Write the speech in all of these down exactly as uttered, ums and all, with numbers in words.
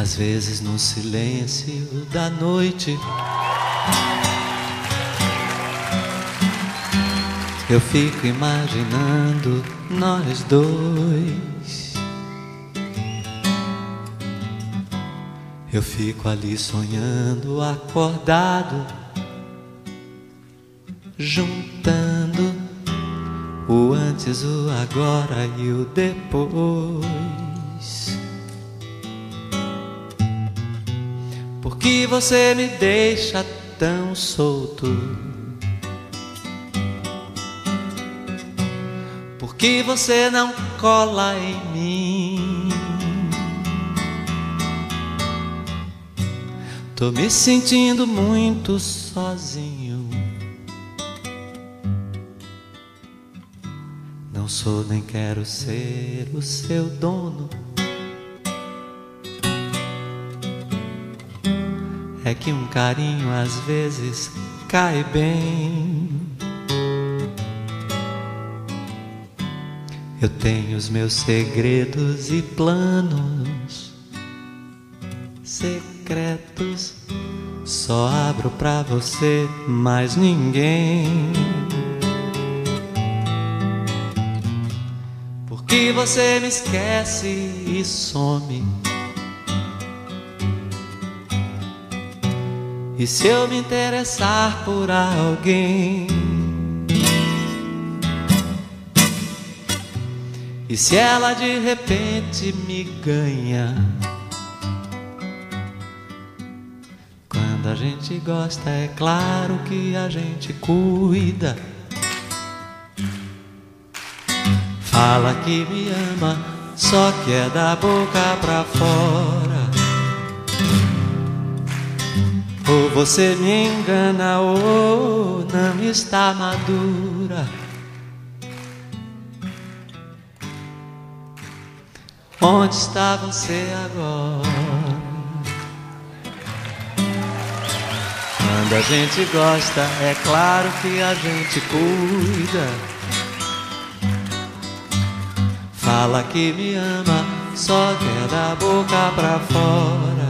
Às vezes no silêncio da noite eu fico imaginando nós dois. Eu fico ali sonhando, acordado, juntando o antes, o agora e o depois. Por que você me deixa tão solto? Por que você não cola em mim? Tô me sentindo muito sozinho. Não sou nem quero ser o seu dono. É que um carinho às vezes cai bem. Eu tenho os meus segredos e planos secretos. Só abro pra você, mais ninguém. Porque você me esquece e some. E se eu me interessar por alguém? E se ela de repente me ganha? Quando a gente gosta, é claro que a gente cuida. Fala que me ama, só que é da boca pra fora. Ou você me engana ou não está madura. Onde está você agora? Quando a gente gosta, é claro que a gente cuida. Fala que me ama, só que é da boca pra fora.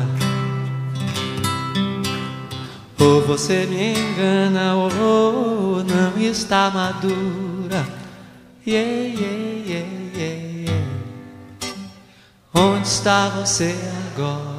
Ou você me engana ou não está madura. Yeah, yeah, yeah, yeah, yeah. Onde está você agora?